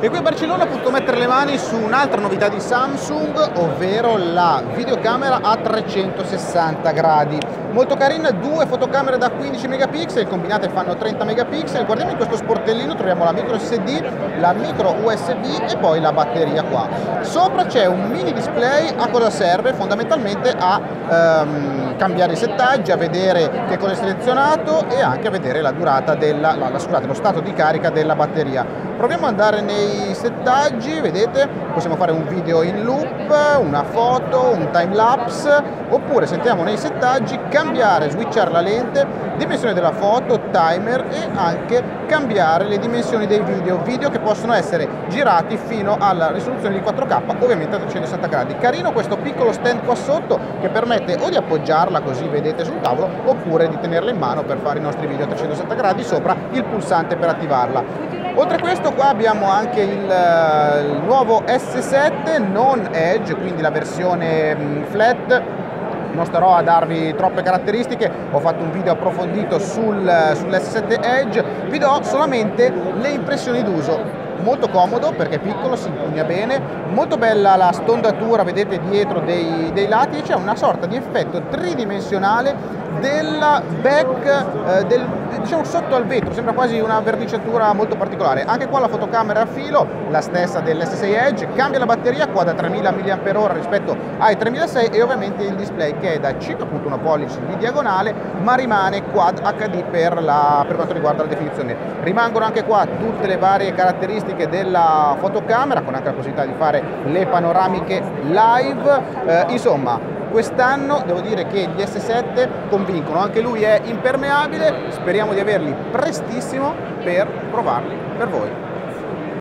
E qui a Barcellona ho potuto mettere le mani su un'altra novità di Samsung, ovvero la videocamera a 360 gradi. Molto carina, due fotocamere da 15 megapixel, combinate fanno 30 megapixel. Guardiamo in questo sportellino, troviamo la micro SD, la micro USB e poi la batteria qua. Sopra c'è un mini display, a cosa serve? Fondamentalmente a cambiare i settaggi, a vedere che cosa è selezionato e anche a vedere la durata lo stato di carica della batteria. Proviamo ad andare nei settaggi, vedete, possiamo fare un video in loop, una foto, un time lapse, oppure sentiamo nei settaggi cambiare, switchare la lente, dimensione della foto, timer e anche cambiare le dimensioni dei video che possono essere girati fino alla risoluzione di 4K, ovviamente a 360 gradi. Carino questo piccolo stand qua sotto che permette o di appoggiarla così vedete sul tavolo, oppure di tenerla in mano per fare i nostri video a 360 gradi, sopra il pulsante per attivarla. Oltre a questo qua abbiamo anche il nuovo S7 non Edge, quindi la versione flat. Non starò a darvi troppe caratteristiche, ho fatto un video approfondito sull'S7 Edge, vi do solamente le impressioni d'uso. Molto comodo perché è piccolo, si impugna bene, molto bella la stondatura, vedete dietro dei lati, e c'è una sorta di effetto tridimensionale della back, diciamo sotto al vetro, sembra quasi una verniciatura molto particolare. Anche qua la fotocamera a filo, la stessa dell'S6 Edge, cambia la batteria qua da 3000 mAh rispetto ai 3600 e ovviamente il display che è da 5.1 pollici di diagonale ma rimane Quad HD per quanto riguarda la definizione. Rimangono anche qua tutte le varie caratteristiche della fotocamera con anche la possibilità di fare le panoramiche live, insomma. Quest'anno devo dire che gli S7 convincono, anche lui è impermeabile, speriamo di averli prestissimo per provarli per voi.